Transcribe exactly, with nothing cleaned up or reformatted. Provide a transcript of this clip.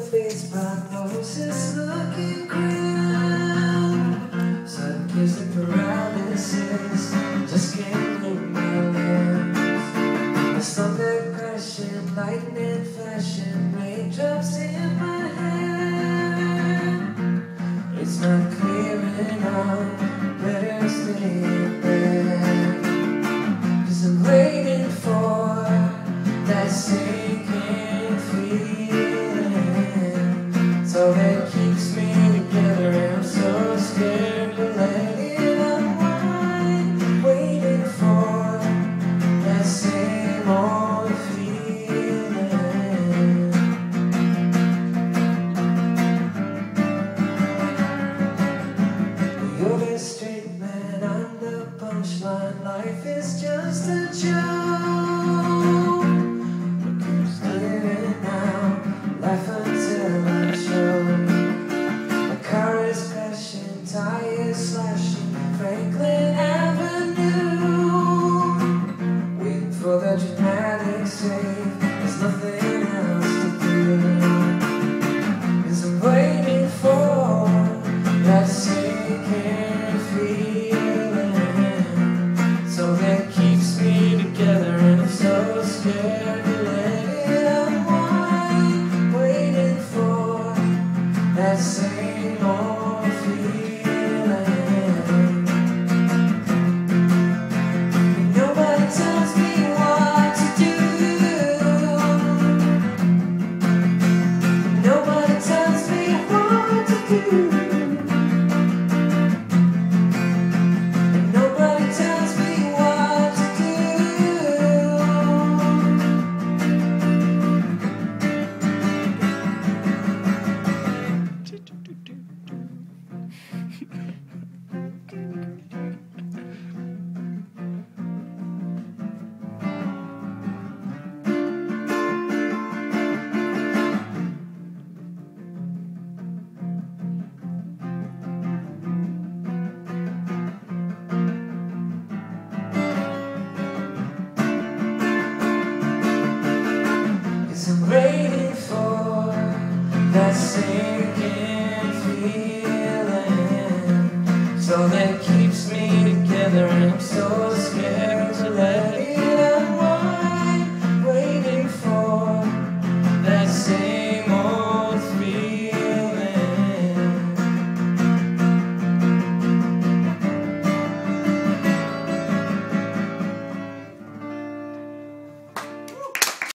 face prognosis looking grim. Sudden case of paralysis, just can't move my limbs. The thunder crashing, lightning flashing, raindrops in my hand. It's not clear enough, better stay in bed. 'Cause I'm waiting for that sinking feeling. It's all that keeps me together, and I'm so scared to let it unwind. Waiting for that same old feeling. You're the straight man, I'm the punchline. Life is just a joke. Laugh until I choke. My car is crashing, tires slashing, Franklin Avenue. Waiting for the dramatic save, there's nothing else to do. 'Cause I'm waiting for that sinking feeling. So that keeps me together, and I'm so scared to let it unwind. Waiting for that same old feeling. Nobody tells me what to do. Nobody tells me what to do. Nobody tells me what to do. I'm waiting for that same